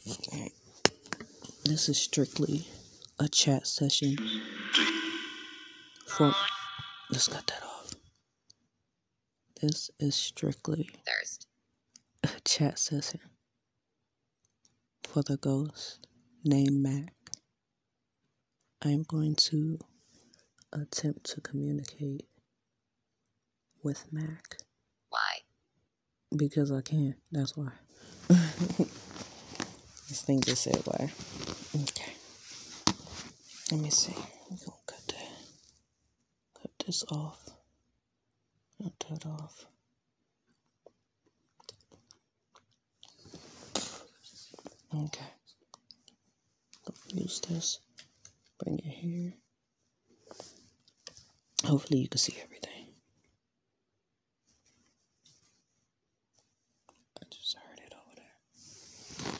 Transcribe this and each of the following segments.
Okay. This is strictly a chat session for. Let's cut that off. This is strictly a chat session for the ghost named Mac. I am going to attempt to communicate with Mac. Why? Because I can. That's why. This thing just said why. Okay. Let me see. We're gonna cut that. Cut this off. Cut that off. Okay. Use this. Bring it here. Hopefully you can see everything. I just heard it over there.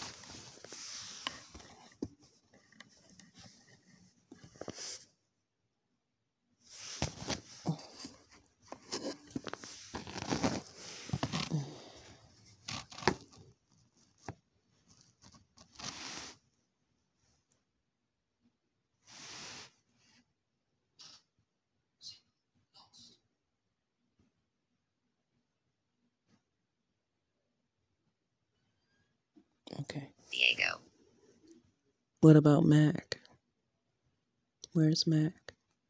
Okay. Diego. What about Mac? Where's Mac?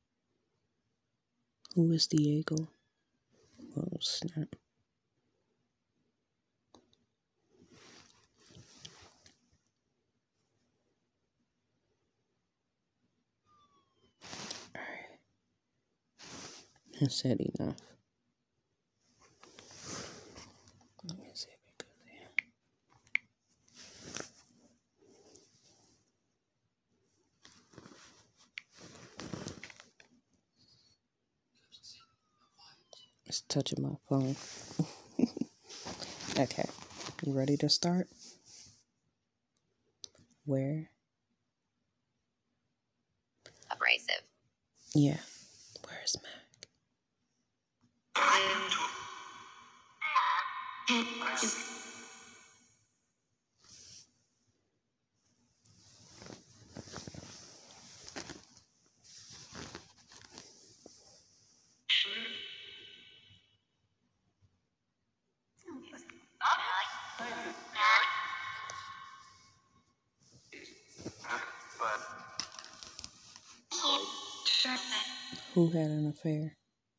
Who is Diego? Oh, snap. Alright. I said enough. Let me see if it goes here. It's touching my phone. Okay. You ready to start? Where? Abrasive. Yeah. Where's Mac? Who had an affair?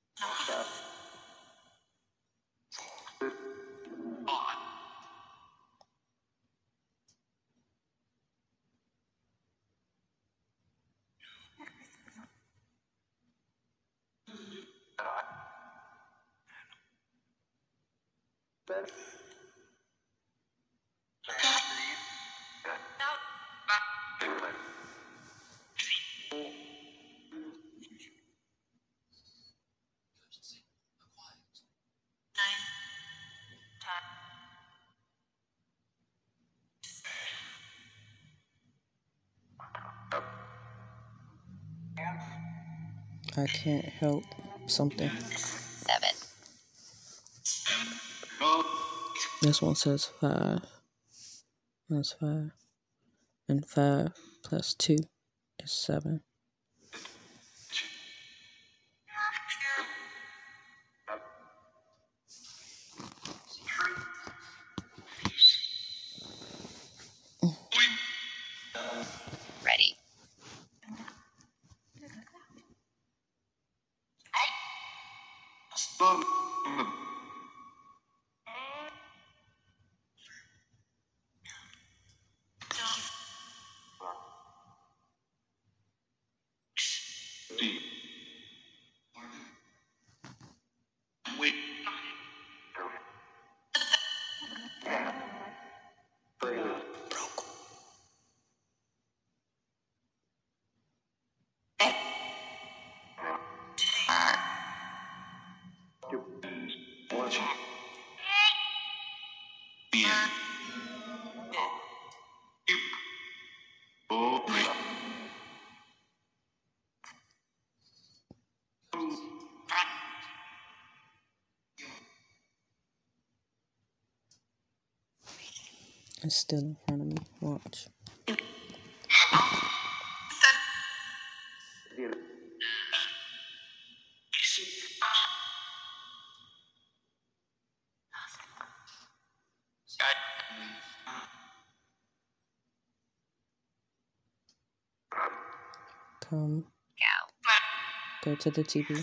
I can't help something. 7. This one says 5. That's 5. And 5 plus 2 is 7. Ready. It's still in front of me. Watch. Come. Go to the TV.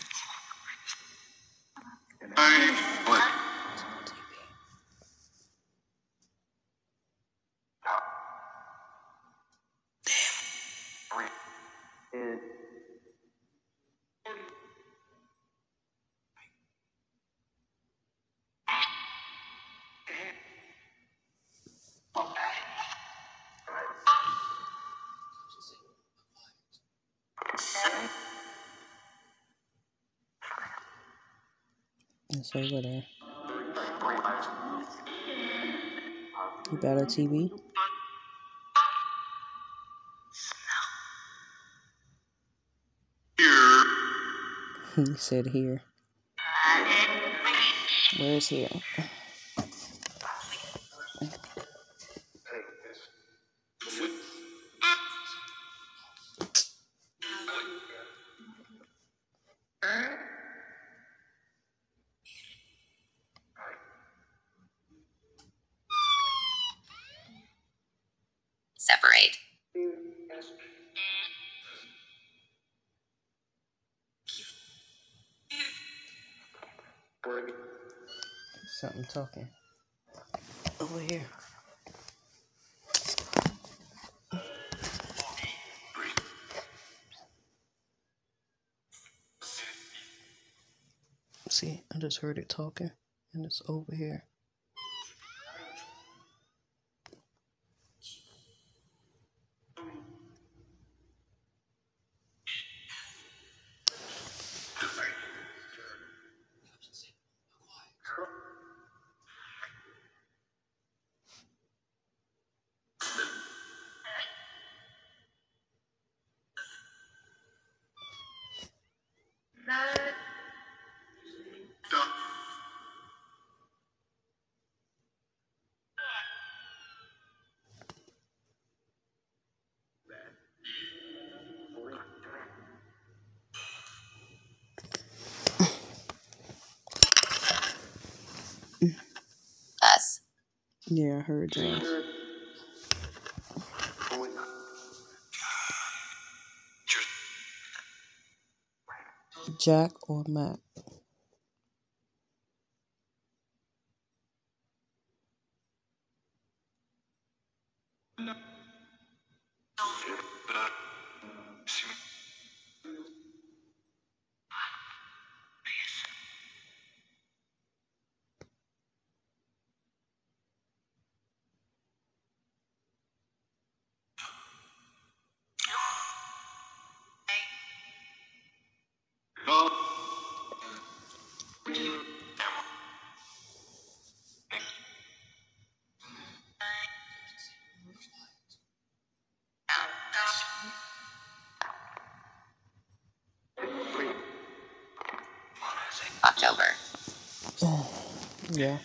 It's over there. You got a TV? He said here. Where's here? Separate. Something talking. Over here. See, I just heard it talking, and it's over here. Us. Yeah, I heard you. Jack or Mac? October. Yeah.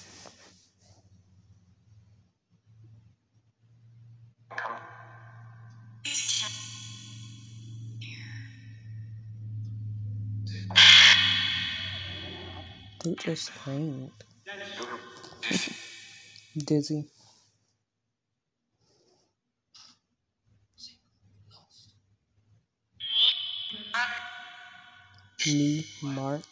Who just screamed? Dizzy. Me, Mark.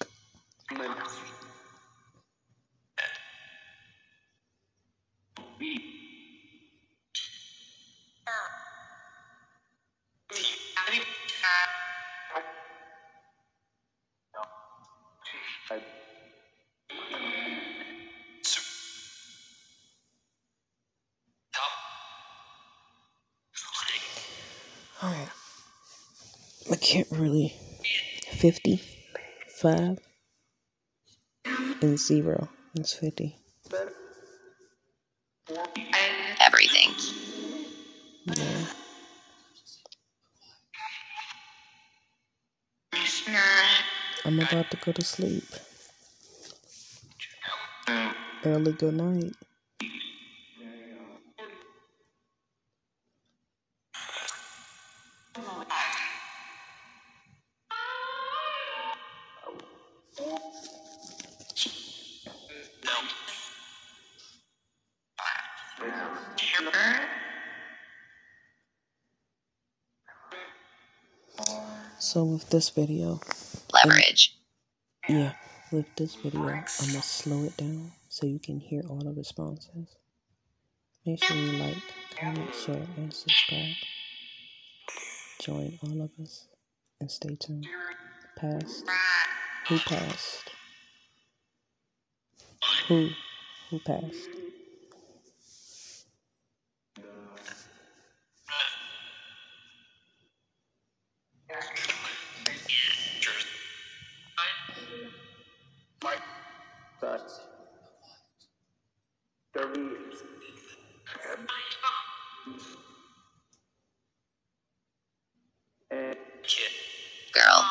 Alright. I can't really. 55 and 0. It's 50. Everything. Yeah. I'm about to go to sleep. Early good night. So with this video, Leverage. with this video, I'm gonna slow it down so you can hear all the responses. Make sure you like, comment, share, and subscribe. Join all of us and stay tuned. Passed. Who passed? Who passed? Girl.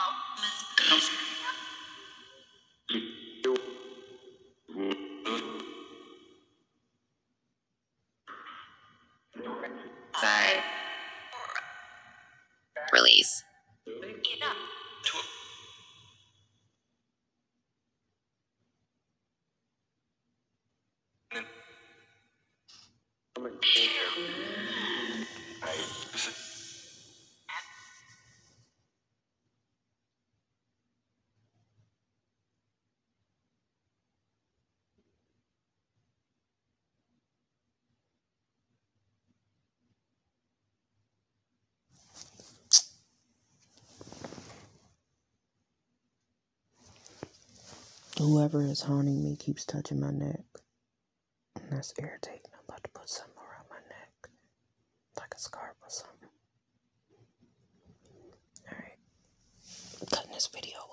Release. Whoever is haunting me keeps touching my neck. And that's irritating. I'm about to put something around my neck. Like a scarf or something. Alright. I'm cutting this video